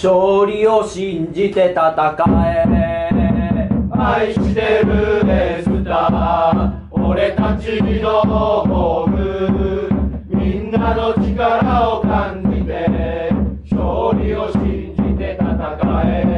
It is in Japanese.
勝利を信じて戦え。 愛してるエスター、俺たちのホーム、みんなの力を感じて勝利を信じて戦え。